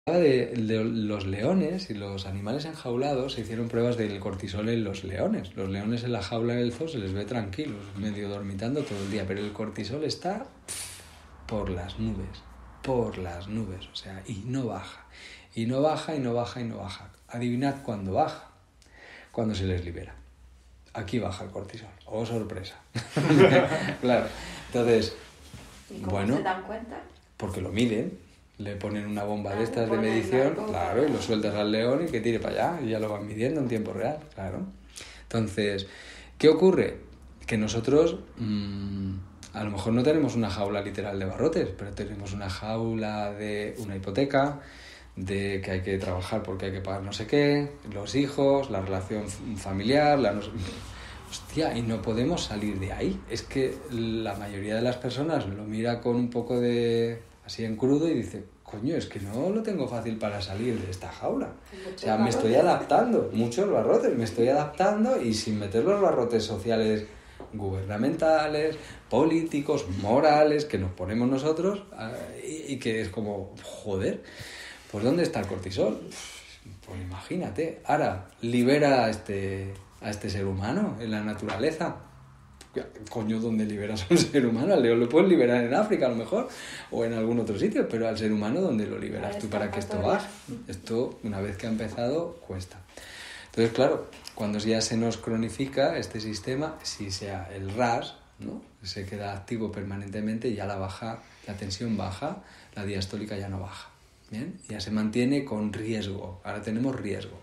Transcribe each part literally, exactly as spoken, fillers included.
De, de los leones y los animales enjaulados, se hicieron pruebas del cortisol en los leones. Los leones en la jaula del zoo se les ve tranquilos, medio dormitando todo el día, pero el cortisol está por las nubes, por las nubes, o sea, y no baja, y no baja, y no baja, y no baja. Adivinad cuándo baja, cuando se les libera. Aquí baja el cortisol. ¡Oh, sorpresa! Claro, entonces, ¿Y cómo bueno, se dan cuenta? Porque lo miden. Le ponen una bomba Ah, de estas de ponen medición, la bomba. claro, y lo sueltas al león y que tire para allá, y ya lo van midiendo en tiempo real, claro. Entonces, ¿qué ocurre? Que nosotros, mmm, a lo mejor no tenemos una jaula literal de barrotes, pero tenemos una jaula de una hipoteca, de que hay que trabajar porque hay que pagar no sé qué, los hijos, la relación familiar, la no sé... Hostia, y no podemos salir de ahí. Es que la mayoría de las personas lo mira con un poco de... así en crudo y dice, coño, es que no lo tengo fácil para salir de esta jaula. O sea, me estoy adaptando, muchos barrotes, me estoy adaptando y sin meter los barrotes sociales gubernamentales, políticos, morales, que nos ponemos nosotros y, y que es como, joder, pues ¿dónde está el cortisol? Pues imagínate, ahora libera a este, a este ser humano en la naturaleza. Coño, ¿dónde liberas a un ser humano? Al león lo puedes liberar en África a lo mejor, o en algún otro sitio, pero al ser humano, ¿dónde lo liberas tú para que esto baje? Esto, una vez que ha empezado, cuesta. Entonces, claro, cuando ya se nos cronifica este sistema, si sea el R A S, ¿no?, se queda activo permanentemente, ya la baja, la tensión baja, la diastólica ya no baja. ¿Bien? Ya se mantiene con riesgo. Ahora tenemos riesgo.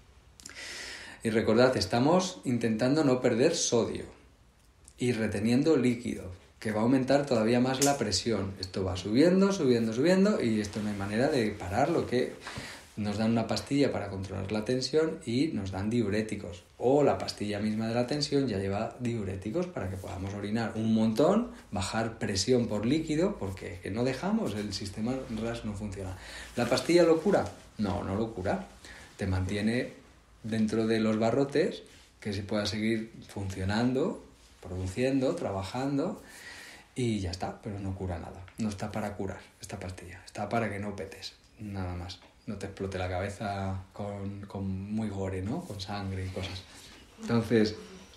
Y recordad, estamos intentando no perder sodio y reteniendo líquido, que va a aumentar todavía más la presión. Esto va subiendo, subiendo, subiendo, y esto no hay manera de pararlo, que nos dan una pastilla para controlar la tensión y nos dan diuréticos. O la pastilla misma de la tensión ya lleva diuréticos para que podamos orinar un montón, bajar presión por líquido, porque no dejamos, el sistema R A S no funciona. ¿La pastilla lo cura? No, no lo cura. Te mantiene dentro de los barrotes, que se pueda seguir funcionando, produciendo, trabajando, y ya está, pero no cura nada. No está para curar esta pastilla, está para que no petes, nada más. No te explote la cabeza con, con muy gore, ¿no? Con sangre y cosas. Entonces,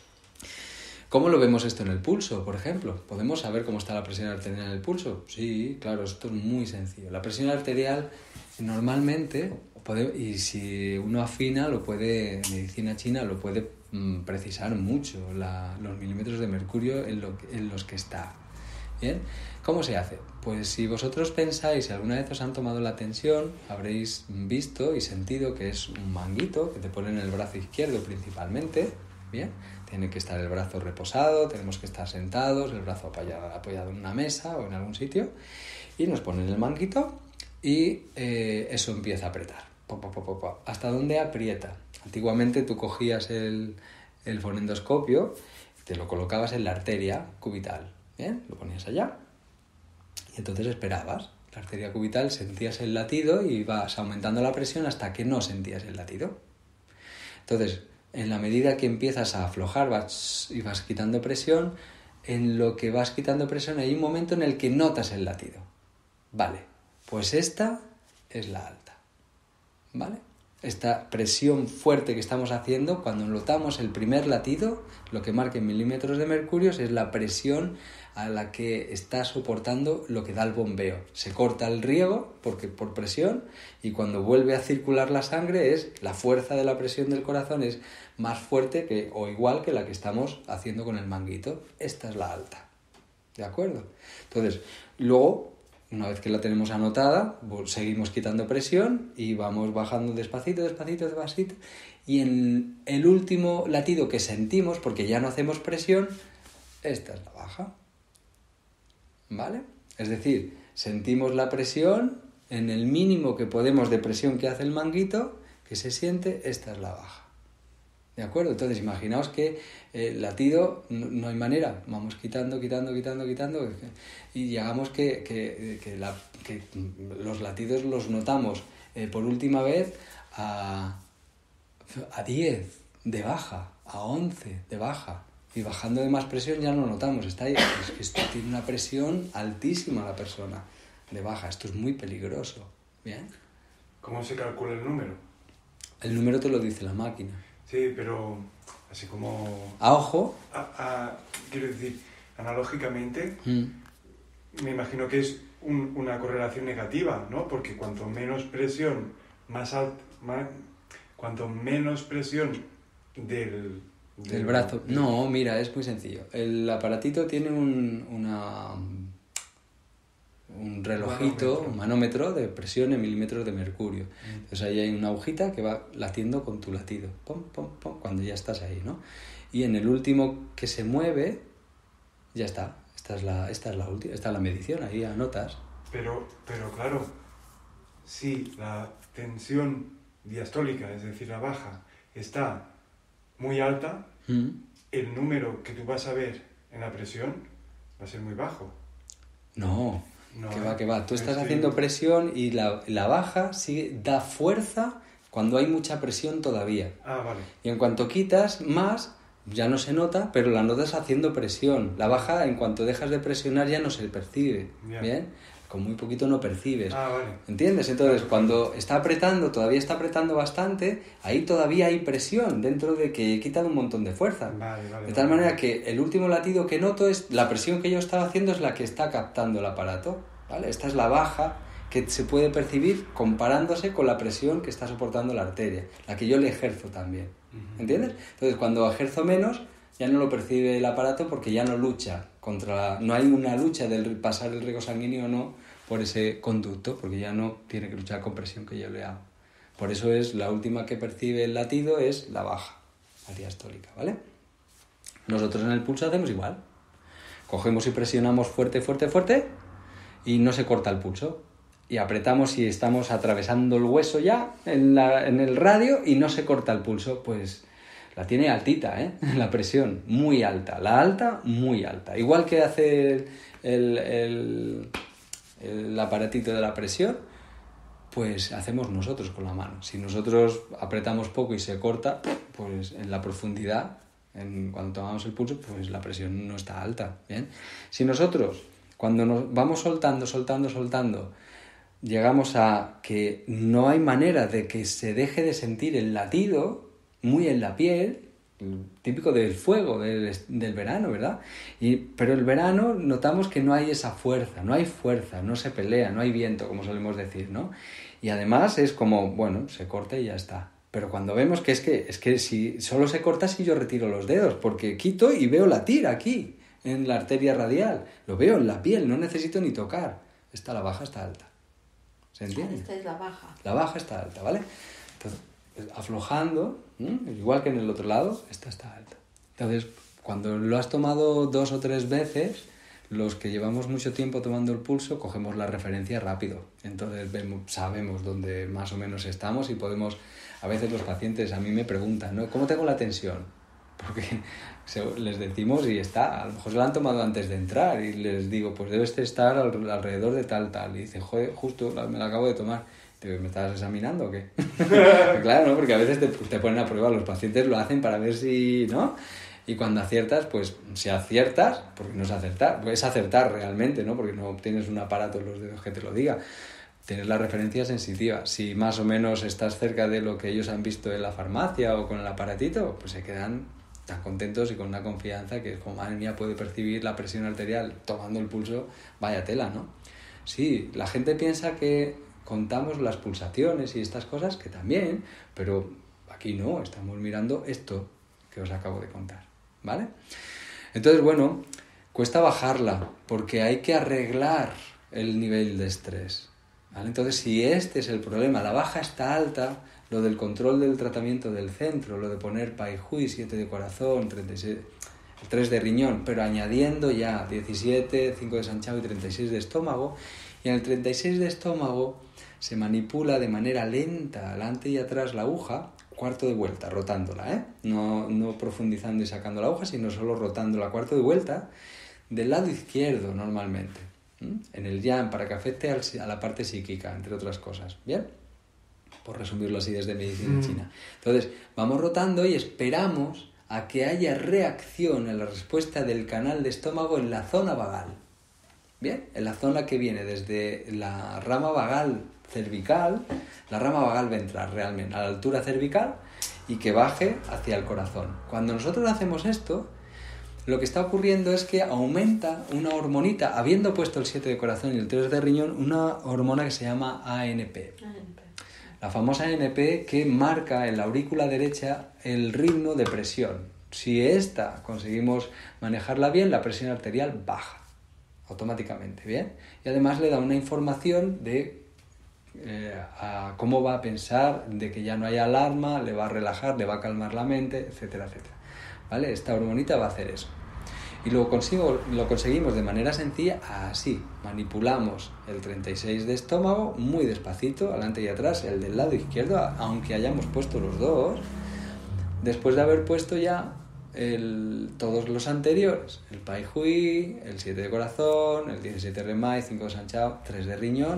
¿cómo lo vemos esto en el pulso, por ejemplo? ¿Podemos saber cómo está la presión arterial en el pulso? Sí, claro, esto es muy sencillo. La presión arterial normalmente, puede, y si uno afina, lo puede, medicina china lo puede mmm, precisar mucho, la, los milímetros de mercurio en, lo, en los que está. ¿Bien? ¿Cómo se hace? Pues si vosotros pensáis, si alguna vez os han tomado la tensión, habréis visto y sentido que es un manguito que te ponen en el brazo izquierdo principalmente. ¿Bien? Tiene que estar el brazo reposado, tenemos que estar sentados, el brazo apoyado, apoyado en una mesa o en algún sitio, y nos ponen el manguito y eh, eso empieza a apretar. Po, po, po, po, po. ¿Hasta dónde aprieta? Antiguamente tú cogías el, el fonendoscopio y te lo colocabas en la arteria cubital. ¿Bien? Lo ponías allá y entonces esperabas. La arteria cubital, sentías el latido y vas aumentando la presión hasta que no sentías el latido. Entonces, en la medida que empiezas a aflojar vas, y vas quitando presión, en lo que vas quitando presión hay un momento en el que notas el latido. Vale, pues esta es la alta. ¿Vale? Esta presión fuerte que estamos haciendo, cuando notamos el primer latido, lo que marca en milímetros de mercurio es la presión a la que está soportando lo que da el bombeo. Se corta el riego porque, por presión, y cuando vuelve a circular la sangre es la fuerza de la presión del corazón es más fuerte que, o igual que la que estamos haciendo con el manguito. Esta es la alta. ¿De acuerdo? Entonces, luego, una vez que la tenemos anotada, seguimos quitando presión y vamos bajando despacito, despacito, despacito. Y en el último latido que sentimos, porque ya no hacemos presión, esta es la baja. ¿Vale? Es decir, sentimos la presión en el mínimo que podemos de presión que hace el manguito, que se siente, esta es la baja. ¿De acuerdo? Entonces, imaginaos que el latido no, no hay manera. Vamos quitando, quitando, quitando, quitando. Y llegamos que, que, que, la, que los latidos los notamos eh, por última vez a, a diez de baja, a once de baja. Y bajando de más presión ya no notamos. Está ahí. Es que esto tiene una presión altísima la persona de baja. Esto es muy peligroso. ¿Bien? ¿Cómo se calcula el número? El número te lo dice la máquina. Sí, pero así como... A ojo. A, a, quiero decir, analógicamente, Mm. me imagino que es un, una correlación negativa, ¿no? Porque cuanto menos presión, más alta, más, cuanto menos presión del... del Del brazo. del- No, mira, es muy sencillo. El aparatito tiene un, una, un relojito, Manómetro. un manómetro de presión en milímetros de mercurio. Mm. Entonces ahí hay una agujita que va latiendo con tu latido. Pum, pum, pum, cuando ya estás ahí, ¿no? Y en el último que se mueve, ya está. Esta es la, esta es la última, esta es la medición, ahí anotas. Pero, pero claro, si la tensión diastólica, es decir, la baja, está muy alta, Mm. el número que tú vas a ver en la presión va a ser muy bajo. No, No, que ¿eh? va, que va. Tú estás Estoy- haciendo presión y la, la baja sigue, da fuerza cuando hay mucha presión todavía. Ah, vale. Y en cuanto quitas más, ya no se nota, pero la notas haciendo presión. La baja, en cuanto dejas de presionar, ya no se percibe. Bien. ¿Bien? Con muy poquito no percibes. Ah, vale. ¿Entiendes? Entonces, Claro. cuando está apretando, todavía está apretando bastante, ahí todavía hay presión dentro de que he quitado un montón de fuerza. Vale, vale. De tal vale. manera que el último latido que noto es la presión que yo estaba haciendo es la que está captando el aparato, ¿vale? Esta es la baja que se puede percibir comparándose con la presión que está soportando la arteria, la que yo le ejerzo también. Ujú. ¿Entiendes? Entonces, cuando ejerzo menos, ya no lo percibe el aparato porque ya no lucha contra la... No hay una lucha del pasar el riego sanguíneo o no por ese conducto, porque ya no tiene que luchar con presión que yo le hago. Por eso es la última que percibe el latido es la baja, la diastólica, ¿vale? Nosotros en el pulso hacemos igual. Cogemos y presionamos fuerte, fuerte, fuerte y no se corta el pulso. Y apretamos y estamos atravesando el hueso ya en, la, en el radio y no se corta el pulso, pues la tiene altita, ¿eh? La presión, muy alta. La alta, muy alta. Igual que hace el, el, el aparatito de la presión, pues hacemos nosotros con la mano. Si nosotros apretamos poco y se corta, pues en la profundidad, en, cuando tomamos el pulso, pues la presión no está alta, ¿bien? Si nosotros, cuando nos vamos soltando, soltando, soltando, llegamos a que no hay manera de que se deje de sentir el latido muy en la piel, típico del fuego, del, del verano, ¿verdad? Y, pero el verano notamos que no hay esa fuerza, no hay fuerza, no se pelea, no hay viento, como solemos decir, ¿no? Y además es como, bueno, se corta y ya está. Pero cuando vemos que es que, es que si solo se corta si yo retiro los dedos, porque quito y veo la tira aquí, en la arteria radial, lo veo en la piel, no necesito ni tocar. Esta, la baja, está alta. ¿Se entiende? Esta es la baja. La baja está alta, ¿vale? Entonces, aflojando, ¿eh? Igual que en el otro lado, esta está alta. Entonces, cuando lo has tomado dos o tres veces, los que llevamos mucho tiempo tomando el pulso, cogemos la referencia rápido. Entonces vemos, sabemos dónde más o menos estamos y podemos... A veces los pacientes a mí me preguntan, ¿no? ¿Cómo tengo la tensión? Porque se- les decimos y está, a lo mejor se la han tomado antes de entrar y les digo, pues debes estar al- alrededor de tal, tal. Y dice, joder, justo la- me la acabo de tomar. Digo, ¿me estás examinando o qué? Claro, ¿no? Porque a veces te, te ponen a prueba, los pacientes lo hacen para ver si, ¿no? Y cuando aciertas, pues si aciertas, porque no es acertar, pues es acertar realmente, ¿no? Porque no tienes un aparato en los dedos que te lo diga. Tienes la referencia sensitiva. Si más o menos estás cerca de lo que ellos han visto en la farmacia o con el aparatito, pues se quedan tan contentos y con una confianza que es como, madre mía, puede percibir la presión arterial tomando el pulso, vaya tela, ¿no? Sí, la gente piensa que contamos las pulsaciones y estas cosas, que también, pero aquí no, estamos mirando esto que os acabo de contar, ¿vale? Entonces, bueno, cuesta bajarla porque hay que arreglar el nivel de estrés, ¿vale? Entonces, si este es el problema, la baja está alta, lo del control del tratamiento del centro, lo de poner Pai Hui, siete de corazón, treinta y seis, tres de riñón, pero añadiendo ya diecisiete, cinco de Sanchao y treinta y seis de estómago, y en el treinta y seis de estómago se manipula de manera lenta adelante y atrás la aguja, cuarto de vuelta, rotándola, ¿eh? No, no profundizando y sacando la aguja, sino solo rotándola cuarto de vuelta del lado izquierdo normalmente, ¿m? En el yang, para que afecte al, a la parte psíquica, entre otras cosas, ¿bien? Por resumirlo así desde medicina Mm. china. Entonces, vamos rotando y esperamos a que haya reacción en la respuesta del canal de estómago en la zona vagal. ¿Bien? En la zona que viene desde la rama vagal cervical, la rama vagal ventral realmente, a la altura cervical y que baje hacia el corazón. Cuando nosotros hacemos esto, lo que está ocurriendo es que aumenta una hormonita, habiendo puesto el siete de corazón y el tres de riñón, una hormona que se llama A N P. A N P. La famosa A N P que marca en la aurícula derecha el ritmo de presión. Si esta conseguimos manejarla bien, la presión arterial baja automáticamente, ¿bien? Y además le da una información de eh, a cómo va a pensar, de que ya no hay alarma, le va a relajar, le va a calmar la mente, etcétera, etcétera. ¿Vale? Esta hormonita va a hacer eso. Y lo, consigo, lo conseguimos de manera sencilla así. Manipulamos el treinta y seis de estómago muy despacito, adelante y atrás, el del lado izquierdo, aunque hayamos puesto los dos, después de haber puesto ya el, todos los anteriores, el Pai Hui, el siete de corazón, el diecisiete de Remai, cinco de Sanchao, tres de riñón.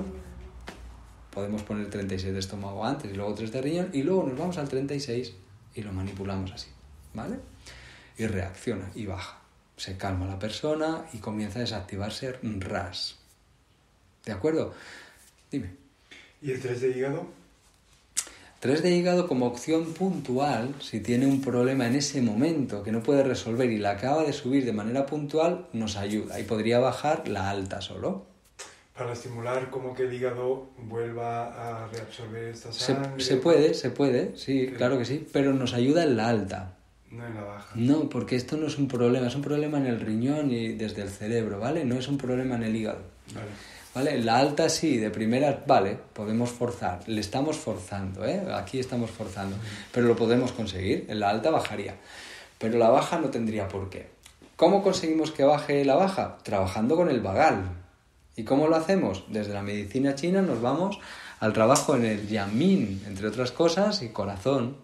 Podemos poner treinta y seis de estómago antes y luego tres de riñón, y luego nos vamos al treinta y seis y lo manipulamos así, ¿vale? Y reacciona y baja. Se calma la persona y comienza a desactivarse R A S. ¿De acuerdo? Dime. ¿Y el tres de hígado? tres de hígado como opción puntual, si tiene un problema en ese momento que no puede resolver y la acaba de subir de manera puntual, nos ayuda y podría bajar la alta solo. Para estimular como que el hígado vuelva a reabsorber esta sangre. Se, se puede, se puede, sí, ¿Qué? Claro que sí, pero nos ayuda en la alta. No en la baja. No, porque esto no es un problema, es un problema en el riñón y desde el cerebro, ¿vale? No es un problema en el hígado. Vale. ¿Vale? La alta sí, de primera, vale, podemos forzar, le estamos forzando, ¿eh? Aquí estamos forzando, pero lo podemos conseguir, en la alta bajaría, pero la baja no tendría por qué. ¿Cómo conseguimos que baje la baja? Trabajando con el vagal. ¿Y cómo lo hacemos? Desde la medicina china nos vamos al trabajo en el yamin, entre otras cosas, y corazón.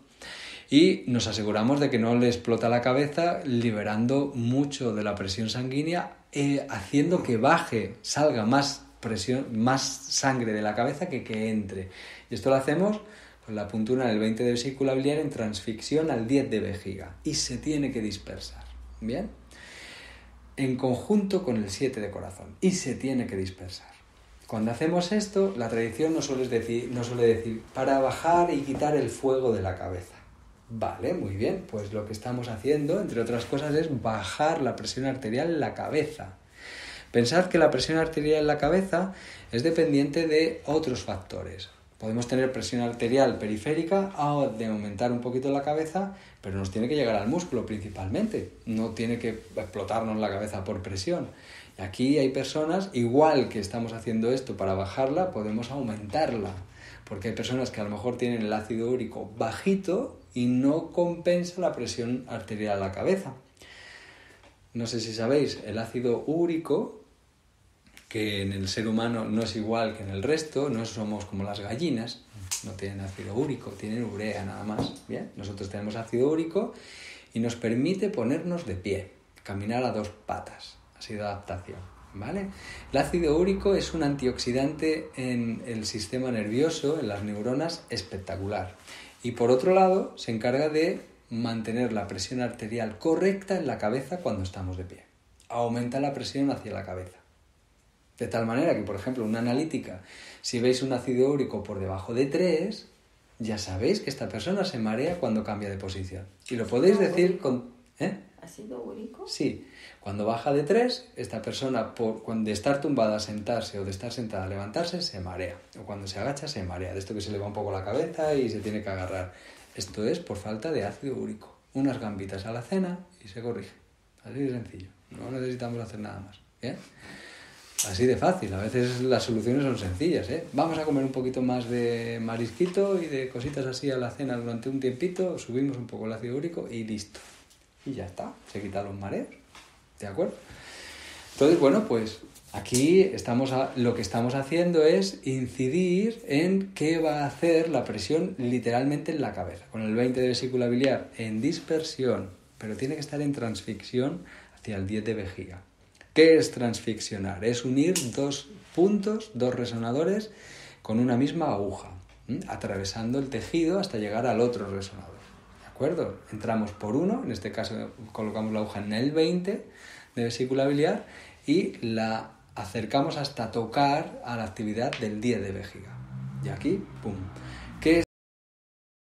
Y nos aseguramos de que no le explota la cabeza, liberando mucho de la presión sanguínea, eh, haciendo que baje, salga más presión, más sangre de la cabeza que que entre. Y esto lo hacemos con la puntura en el veinte de vesícula biliar en transfixión al diez de vejiga. Y se tiene que dispersar. ¿Bien? En conjunto con el siete de corazón. Y se tiene que dispersar. Cuando hacemos esto, la tradición nos suele decir, nos suele decir para bajar y quitar el fuego de la cabeza. Vale, muy bien, pues lo que estamos haciendo, entre otras cosas, es bajar la presión arterial en la cabeza. Pensad que la presión arterial en la cabeza es dependiente de otros factores. Podemos tener presión arterial periférica o de aumentar un poquito la cabeza, pero nos tiene que llegar al músculo principalmente. No tiene que explotarnos la cabeza por presión. Y aquí hay personas, igual que estamos haciendo esto para bajarla, podemos aumentarla. Porque hay personas que a lo mejor tienen el ácido úrico bajito y no compensa la presión arterial a la cabeza. No sé si sabéis, el ácido úrico, que en el ser humano no es igual que en el resto, no somos como las gallinas, no tienen ácido úrico, tienen urea nada más. Bien, nosotros tenemos ácido úrico y nos permite ponernos de pie, caminar a dos patas. Ha sido adaptación, ¿vale? El ácido úrico es un antioxidante en el sistema nervioso, en las neuronas, espectacular. Y por otro lado, se encarga de mantener la presión arterial correcta en la cabeza cuando estamos de pie. Aumenta la presión hacia la cabeza. De tal manera que, por ejemplo, una analítica, si veis un ácido úrico por debajo de tres, ya sabéis que esta persona se marea cuando cambia de posición. Y lo podéis decir con... ¿eh? ¿Ácido úrico? Sí. Cuando baja de tres, esta persona, por, cuando de estar tumbada a sentarse o de estar sentada a levantarse, se marea. O cuando se agacha, se marea. De esto que se le va un poco la cabeza y se tiene que agarrar. Esto es por falta de ácido úrico. Unas gambitas a la cena y se corrige. Así de sencillo. No necesitamos hacer nada más. ¿Bien? Así de fácil. A veces las soluciones son sencillas, ¿eh? Vamos a comer un poquito más de marisquito y de cositas así a la cena durante un tiempito, subimos un poco el ácido úrico y listo. Y ya está. Se quitan los mareos. ¿De acuerdo? Entonces, bueno, pues aquí estamos a, lo que estamos haciendo es incidir en qué va a hacer la presión literalmente en la cabeza. Con el veinte de vesícula biliar en dispersión, pero tiene que estar en transfixión hacia el diez de vejiga. ¿Qué es transficcionar? Es unir dos puntos, dos resonadores con una misma aguja, ¿m? atravesando el tejido hasta llegar al otro resonador. ¿De acuerdo? Entramos por uno, en este caso colocamos la aguja en el veinte de vesícula biliar y la acercamos hasta tocar a la actividad del diez de vejiga. Y aquí, pum.